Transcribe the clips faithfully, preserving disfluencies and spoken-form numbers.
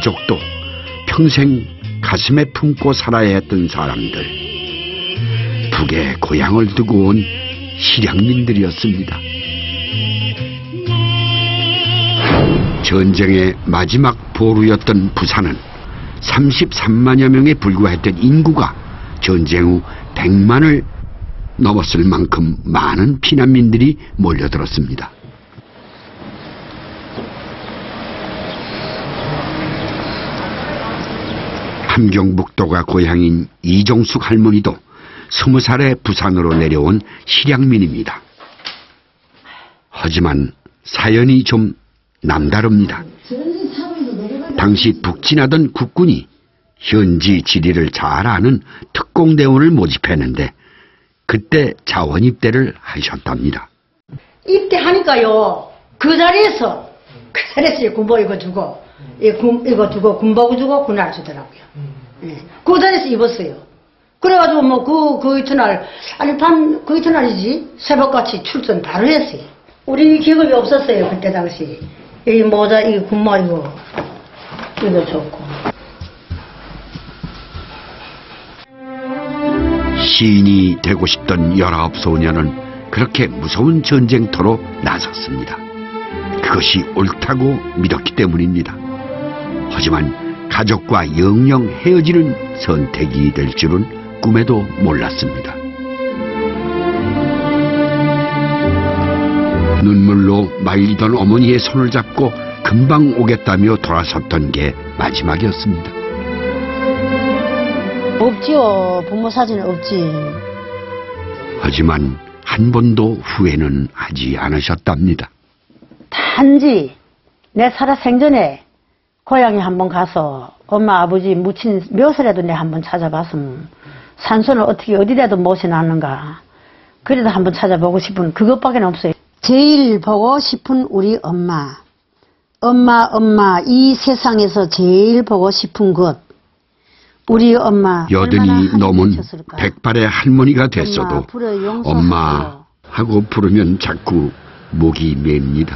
가족도 평생 가슴에 품고 살아야 했던 사람들, 북에 고향을 두고 온 실향민들이었습니다. 전쟁의 마지막 보루였던 부산은 삼십삼만여 명에 불과했던 인구가 전쟁 후 백만을 넘었을 만큼 많은 피난민들이 몰려들었습니다. 함경북도가 고향인 이종숙 할머니도 스무 살에 부산으로 내려온 실향민입니다. 하지만 사연이 좀 남다릅니다. 당시 북진하던 국군이 현지 지리를 잘 아는 특공대원을 모집했는데 그때 자원 입대를 하셨답니다. 입대하니까요, 그 자리에서 그 자리에서 군복 이거 주고 이거 주고 군복 주고 군화를 주더라고요. 네. 그 자리에서 입었어요. 그래가지고 뭐 그 그 이튿날 아니 밤 그 이튿날이지 새벽같이 출전 바로 했어요. 우리 기급이 없었어요 그때 당시. 이 모자 이 군모 이거 이거 좋고. 시인이 되고 싶던 열아홉 소년은 그렇게 무서운 전쟁터로 나섰습니다. 그것이 옳다고 믿었기 때문입니다. 하지만 가족과 영영 헤어지는 선택이 될 줄은 꿈에도 몰랐습니다. 눈물로 말리던 어머니의 손을 잡고 금방 오겠다며 돌아섰던 게 마지막이었습니다. 없지요. 부모 사진은 없지. 하지만 한 번도 후회는 하지 않으셨답니다. 단지 내 살아 생전에 고향에 한번 가서 엄마 아버지 무친 묘소라도 내 한번 찾아봤으면 산소는 어떻게 어디라도 모셔놨는가 그래도 한번 찾아보고 싶은 그것밖에 없어요. 제일 보고 싶은 우리 엄마. 엄마 엄마 이 세상에서 제일 보고 싶은 것. 우리 엄마 여든이 넘은 백발의 할머니가 됐어도 엄마, 엄마 하고 부르면 자꾸 목이 맵니다.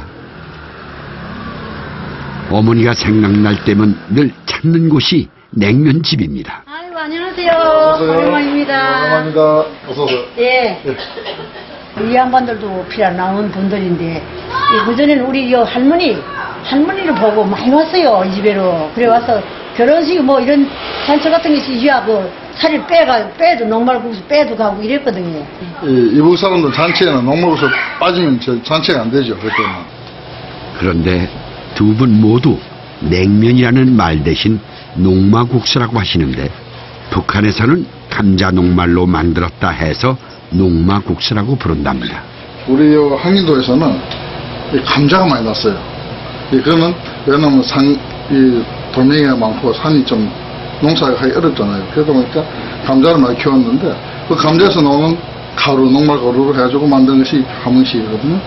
어머니가 생각날 때면 늘 찾는 곳이 냉면집입니다. 아이고 안녕하세요. 오랜만입니다. 오랜만입니다. 어서 오세요. 예. 이 양반들도 피라 나온 분들인데 그전에는 우리 요 할머니 할머니를 보고 많이 왔어요 이 집에로. 그래 와서 결혼식 뭐 이런 잔치 같은 게 있으시고 살을 빼가 빼도 녹말국수 빼도 가고 이랬거든요. 이, 이북 사람들 잔치에는 녹말국수 빠지면 저 잔치가 안 되죠 그때는. 그런데 두 분 모두 냉면이라는 말 대신 녹마국수라고 하시는데 북한에서는 감자 녹말로 만들었다 해서 녹마국수라고 부른답니다. 우리 요 항인도에서는 이 감자가 많이 났어요. 이 그러면 왜냐면 산, 이 돌멩이가 많고 산이 좀 농사가 하기 어렵잖아요. 그러다 보니까 감자를 많이 키웠는데 그 감자에서 나오는 가루, 녹말 가루로 해가지고 만든 것이 함흥식이거든요.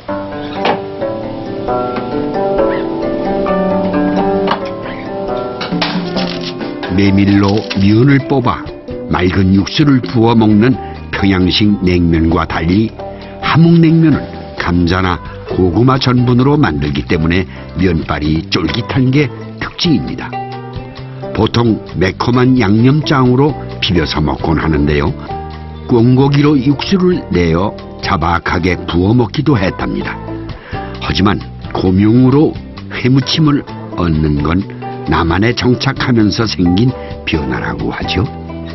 메밀로 면을 뽑아 맑은 육수를 부어 먹는 평양식 냉면과 달리 함흥냉면은 감자나 고구마 전분으로 만들기 때문에 면발이 쫄깃한 게 특징입니다. 보통 매콤한 양념장으로 비벼서 먹곤 하는데요. 꽁고기로 육수를 내어 자박하게 부어 먹기도 했답니다. 하지만 고명으로 회무침을 얻는 건 남한에 정착하면서 생긴 변화라고 하죠.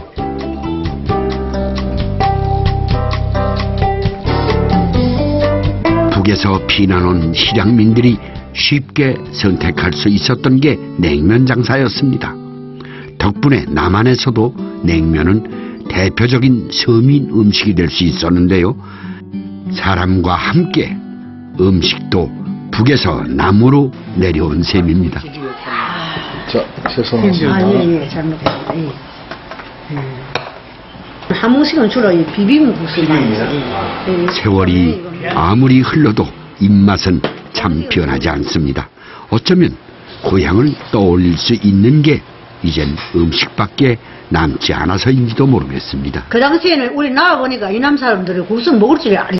북에서 피난온 실향민들이 쉽게 선택할 수 있었던 게 냉면 장사였습니다. 덕분에 남한에서도 냉면은 대표적인 서민 음식이 될 수 있었는데요. 사람과 함께 음식도 북에서 남으로 내려온 셈입니다. 자, 죄송합니다. 아, 예, 예, 잘못했습니다. 예. 예. 함흥식은 주로 비빔국수 많이 써요. 세월이 아무리 흘러도 입맛은 참 변하지 않습니다. 어쩌면 고향을 떠올릴 수 있는 게 이젠 음식밖에 남지 않아서인지도 모르겠습니다. 그 당시에는 우리 나와보니까 이남 사람들이 국수 먹을 줄이 알았어요.